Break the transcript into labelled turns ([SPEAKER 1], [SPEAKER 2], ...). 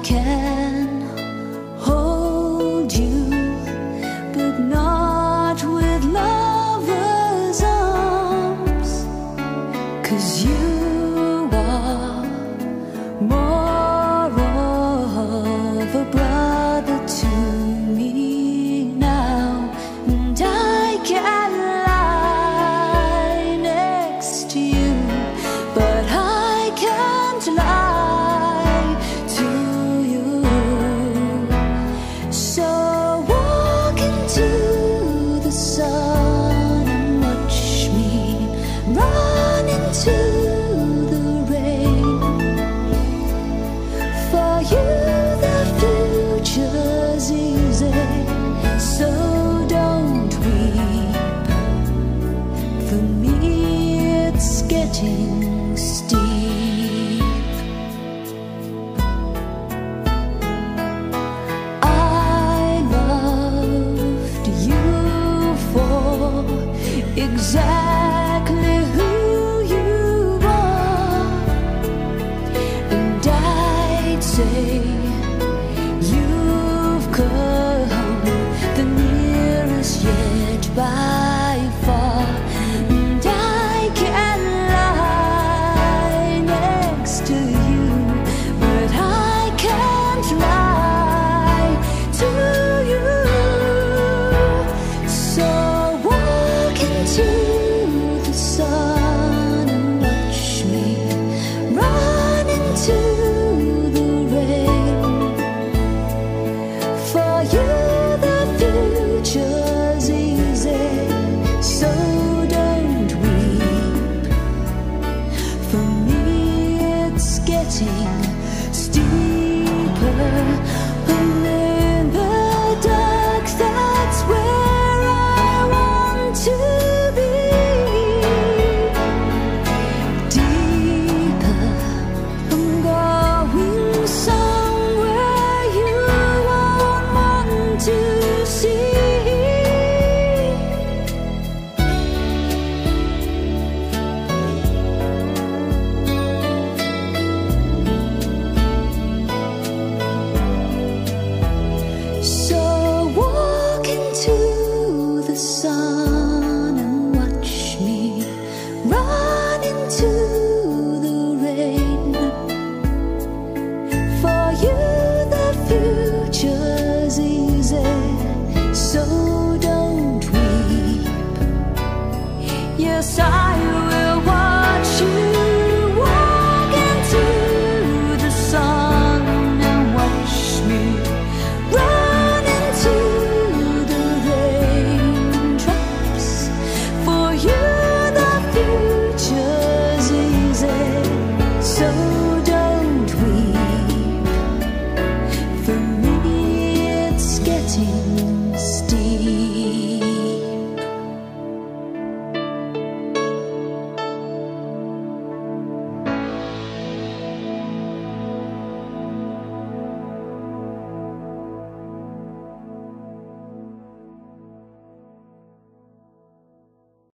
[SPEAKER 1] can hold you, but not with lover's arms, 'cause you are more of a brother to me now, and I can lie next to you, but I can't lie to you. So walk into the sun and watch me run into the rain. For you the future's easy, so don't weep. For me it's getting steep. I loved you for exactly who you are, and I'd say you've come the nearest yet by far, and I can lie next to you, but I can't lie to you. So walk into the sun and watch me run into the rain. For you the future's easy, so don't weep. For me it's getting steeper.